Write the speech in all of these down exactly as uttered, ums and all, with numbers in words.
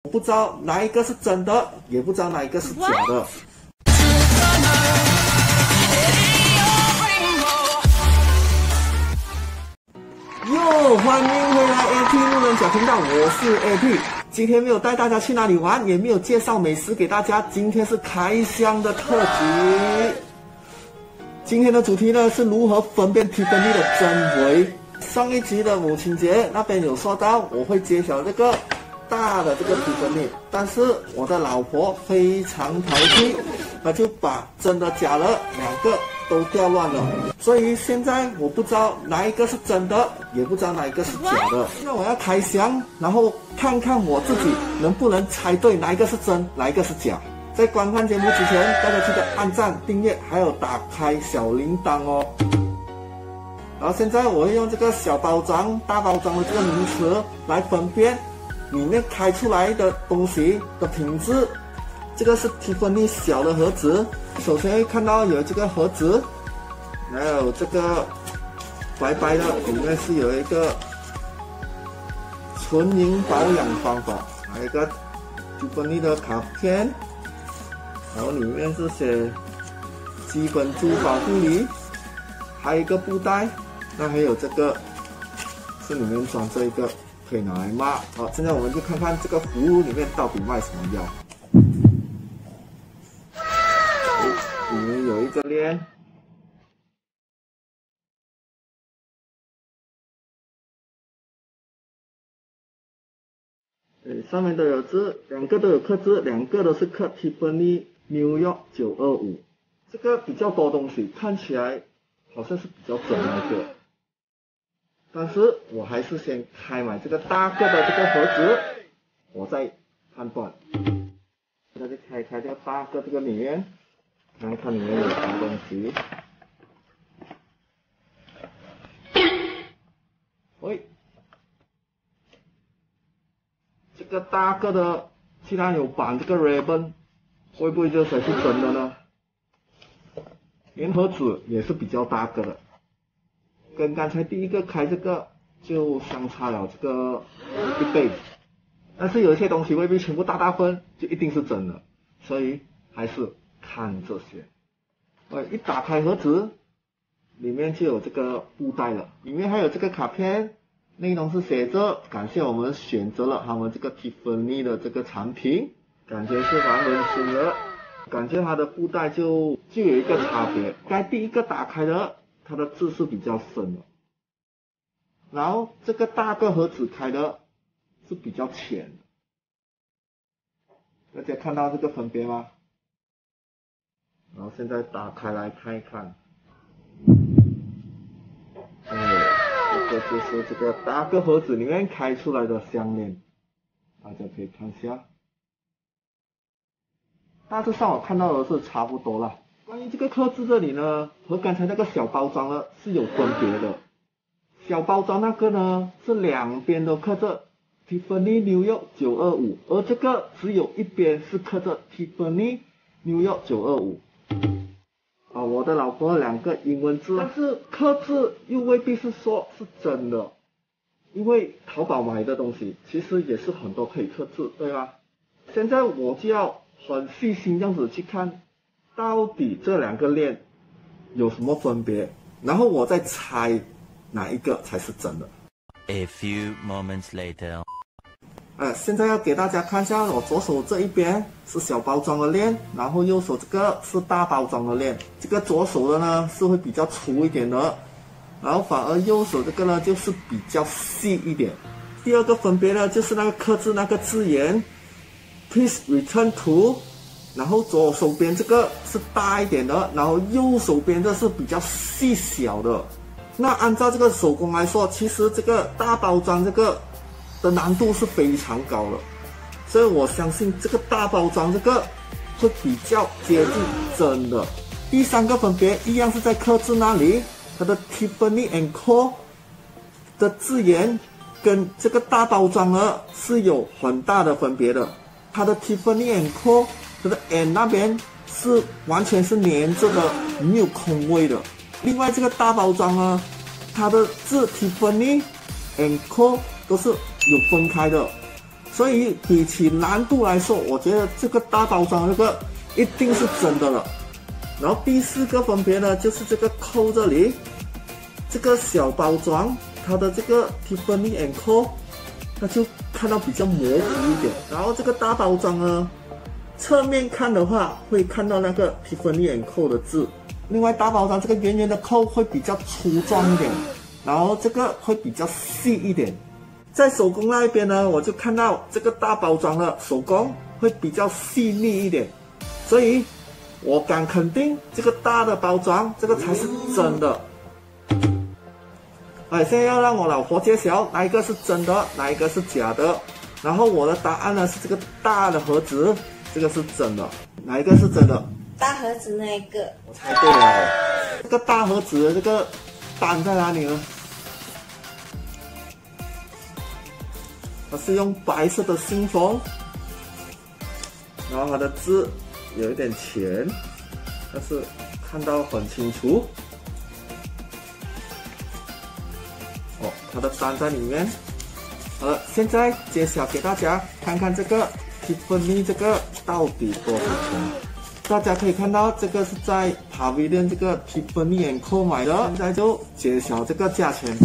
我不知道哪一个是真的，也不知道哪一个是假的。哟，欢迎回来 A P 路人小频道，我是 A P。今天没有带大家去哪里玩，也没有介绍美食给大家，今天是开箱的特辑。今天的主题呢是如何分辨 Tiffany 的真伪。上一集的母亲节那边有说到，我会揭晓这个大的这个 Tiffany， 但是我的老婆非常淘气，她就把真的假的两个都调乱了，所以现在我不知道哪一个是真的，也不知道哪一个是假的。那我要开箱，然后看看我自己能不能猜对哪一个是真，哪一个是假。在观看节目之前，大家记得按赞、订阅，还有打开小铃铛哦。然后现在我会用这个小包装、大包装的这个名词来分辨里面开出来的东西的品质。这个是 Tiffany 小的盒子，首先会看到有这个盒子，还有这个白白的，里面是有一个纯银保养方法，还有一个 Tiffany 的卡片，然后里面是写基本珠宝护理，还有一个布袋，那还有这个是里面装这一个可以拿来抹。好，现在我们就看看这个葫芦里面到底卖什么药。里面有一个链，对，上面都有字，两个都有刻字，两个都是刻 Tiffany New York 九二五。这个比较多东西，看起来好像是比较真那个，但是我还是先开买这个大个的这个盒子，我再判断。现在就开开这个大个这个里面。看看里面有什么东西。喂，这个大个的既然有绑这个 ribbon， 会不会这才是真的呢？连盒子也是比较大个的，跟刚才第一个开这个就相差了这个一倍。但是有一些东西未必全部大大份就一定是真的，所以还是看这些。呃，一打开盒子，里面就有这个布袋了，里面还有这个卡片，内容是写着感谢我们选择了他们这个 Tiffany 的这个产品，感觉是蛮温馨的。感觉它的布袋就就有一个差别，该第一个打开的它的字是比较深的，然后这个大个盒子开的是比较浅的。大家看到这个分别吗？然后现在打开来看一看，哎，这个就是这个大个盒子里面开出来的项链，大家可以看一下。大致上我看到的是差不多了。关于这个刻字这里呢，和刚才那个小包装呢是有分别的。小包装那个呢是两边都刻着 Tiffany New York 九二五，而这个只有一边是刻着 Tiffany New York 九二五。啊，我的老婆两个英文字，但是刻字又未必是说是真的，因为淘宝买的东西其实也是很多可以刻字，对吧？现在我就要很细心这样子去看，到底这两个链有什么分别，然后我再猜哪一个才是真的。 A few moments later. 呃，现在要给大家看一下，我左手这一边是小包装的链，然后右手这个是大包装的链。这个左手的呢是会比较粗一点的，然后反而右手这个呢就是比较细一点。第二个分别呢就是那个刻字那个字眼 ，Please return to， 然后左手边这个是大一点的，然后右手边这是比较细小的。那按照这个手工来说，其实这个大包装这个的难度是非常高的，所以我相信这个大包装这个会比较接近真的。第三个分别一样是在刻字那里，它的 Tiffany and Co 的字眼跟这个大包装呢是有很大的分别的。它的 Tiffany and Co 它的 N 那边是完全是连着的，没有空位的。另外这个大包装呢，它的字 Tiffany and Co 都是有分开的， 所以比起难度来说，我觉得这个大包装这个一定是真的了。然后第四个分别呢，就是这个扣这里，这个小包装它的这个 Tiffany and Co， 它就看到比较模糊一点。然后这个大包装呢，侧面看的话会看到那个 Tiffany and Co 的字。另外大包装这个圆圆的扣会比较粗壮一点，然后这个会比较细一点。在手工那一边呢，我就看到这个大包装的手工会比较细腻一点，所以我敢肯定这个大的包装这个才是真的。哎，现在要让我老婆揭晓哪一个是真的，哪一个是假的。然后我的答案呢是这个大的盒子，这个是真的。哪一个是真的？ 大盒子那一个。 我猜对了。这个大盒子的这个单在哪里呢？它是用白色的信封，然后它的字有一点浅，但是看到很清楚。哦，它的单在里面。好了，现在揭晓给大家看看这个 Tiffany 这个到底多少钱？大家可以看到这个是在 Pavilion 这个 Tiffany and Co 买的，现在就揭晓这个价钱。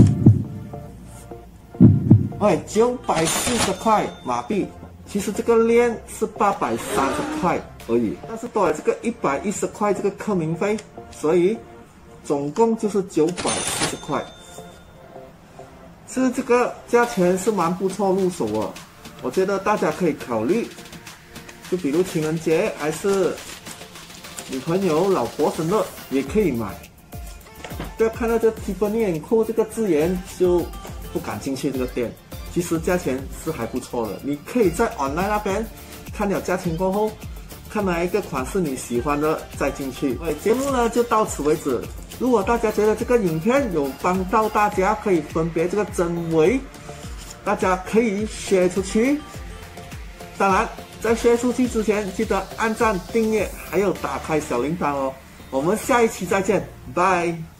哎，九百四十块马币，其实这个链是八百三十块而已，但是多了这个一百一十块这个刻名费，所以总共就是九百四十块。其实这个价钱是蛮不错入手啊，我觉得大家可以考虑，就比如情人节还是女朋友、老婆生日也可以买。不要看到这 Tiffany and Co 这个字眼就不敢进去这个店。其实价钱是还不错的，你可以在 online 那边看了价钱过后，看哪一个款式你喜欢的再进去。对，节目呢就到此为止。如果大家觉得这个影片有帮到大家，可以分别这个真伪，大家可以share出去。当然，在share出去之前，记得按赞、订阅，还有打开小铃铛哦。我们下一期再见，拜。